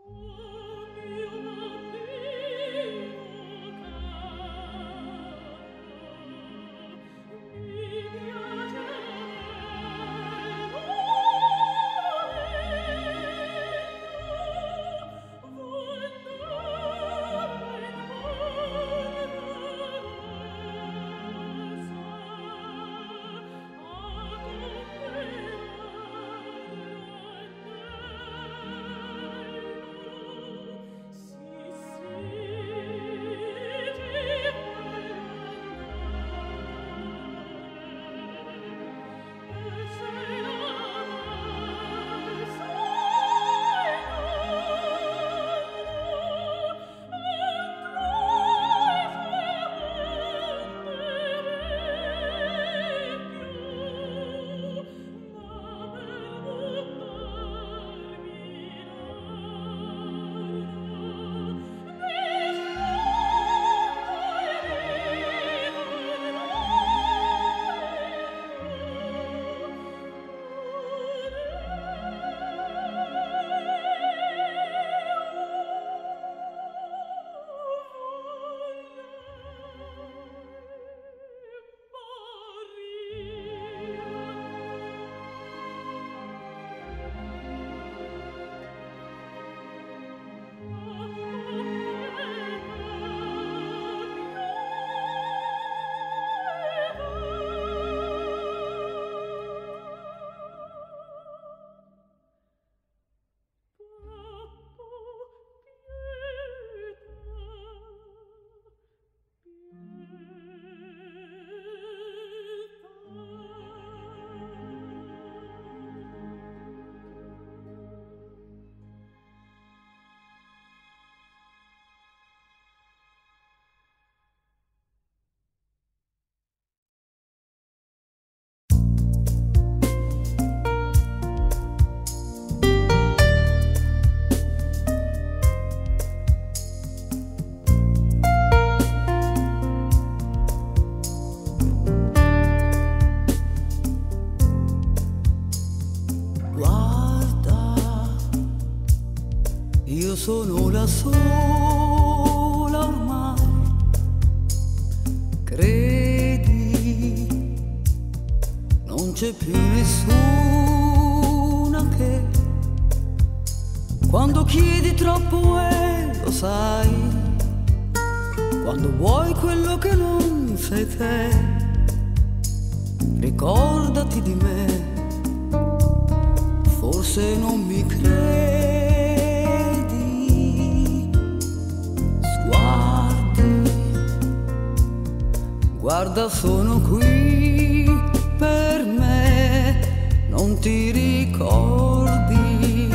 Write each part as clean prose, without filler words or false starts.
sono la sola ormai, credi, non c'è più nessuna che quando chiedi troppo lo sai, quando vuoi quello che non sei te, ricordati di me, forse non mi credi. Guarda, sono qui per me, non ti ricordi,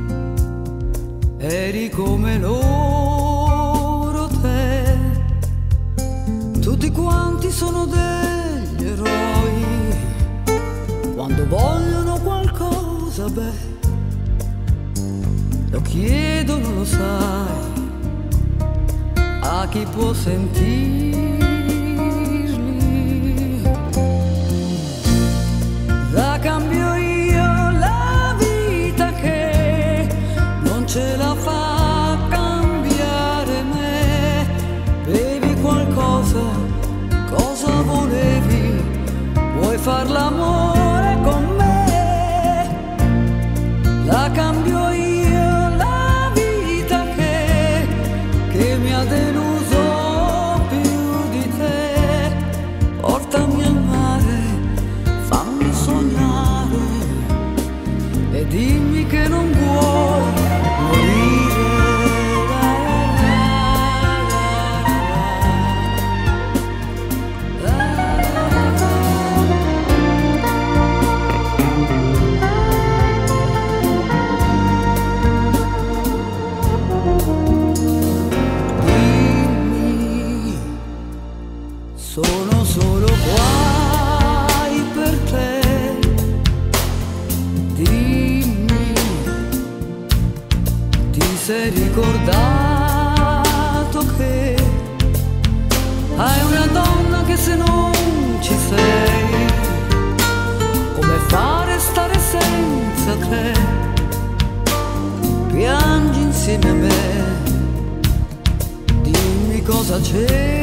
eri come loro te, tutti quanti sono degli eroi, quando vogliono qualcosa, beh, lo chiedono, lo sai, a chi può sentire. Cambio io la vita che non ce la fa cambiare me. Bevi qualcosa, cosa volevi? Vuoi far l'amore con me? La cambio io la vita che mi ha deluso più di te. Portami al mare, fammi sognare e dimmi che non vuoi morire. Dimmi, sono solo guai per te. Sei ricordato che hai una donna che se non ci sei, come fare stare senza te? Piangi in insieme a me. Dimmi cosa c'è